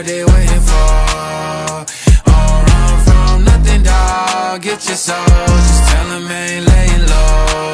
what they waiting for. Don't run from nothing, dawg. Get your soul, just tell them ain't laying low.